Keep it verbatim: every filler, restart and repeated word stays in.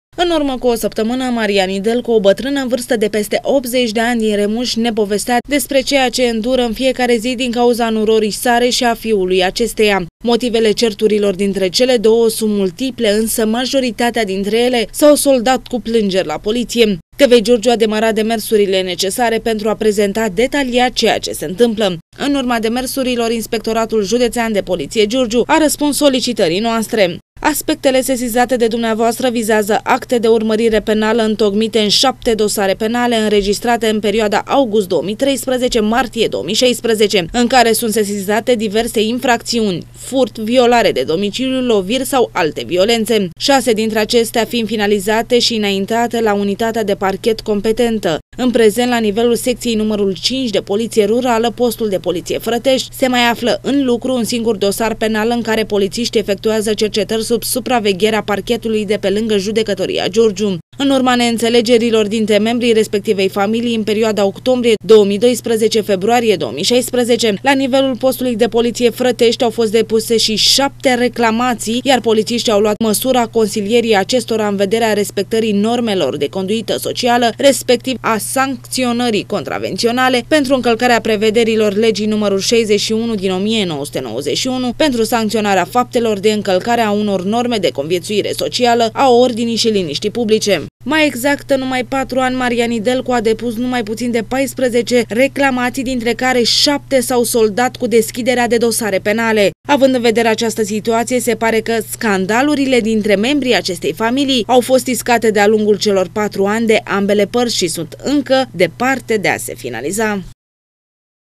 În urmă cu o săptămână, Marian Idelcu, o bătrână în vârstă de peste optzeci de ani din Remuș, ne povestea despre ceea ce îndură în fiecare zi din cauza nurorii sare și a fiului acesteia. Motivele certurilor dintre cele două sunt multiple, însă majoritatea dintre ele s-au soldat cu plângeri la poliție. T V Giurgiu a demarat demersurile necesare pentru a prezenta detaliat ceea ce se întâmplă. În urma demersurilor, Inspectoratul Județean de Poliție Giurgiu a răspuns solicitării noastre. Aspectele sesizate de dumneavoastră vizează acte de urmărire penală întocmite în șapte dosare penale înregistrate în perioada august două mii treisprezece-martie două mii șaisprezece, în care sunt sesizate diverse infracțiuni: furt, violare de domiciliu, loviri sau alte violențe, șase dintre acestea fiind finalizate și înaintate la unitatea de parchet competentă. În prezent, la nivelul secției numărul cinci de Poliție Rurală, postul de poliție Frătești, se mai află în lucru un singur dosar penal în care polițiștii efectuează cercetări sub supravegherea parchetului de pe lângă Judecătoria Giurgiu. În urma neînțelegerilor dintre membrii respectivei familii în perioada octombrie două mii doisprezece-februarie două mii șaisprezece, la nivelul postului de poliție Frătești au fost depuse și șapte reclamații, iar polițiștii au luat măsura consilierii acestora în vederea respectării normelor de conduită socială, respectiv a sancționării contravenționale pentru încălcarea prevederilor legii numărul șaizeci și unu din o mie nouă sute nouăzeci și unu pentru sancționarea faptelor de încălcare a unor norme de conviețuire socială, a ordinii și liniștii publice. Mai exact, în numai patru ani, Marian Idelcu a depus numai puțin de paisprezece reclamații, dintre care șapte s-au soldat cu deschiderea de dosare penale. Având în vedere această situație, se pare că scandalurile dintre membrii acestei familii au fost iscate de-a lungul celor patru ani de ambele părți și sunt încă departe de a se finaliza.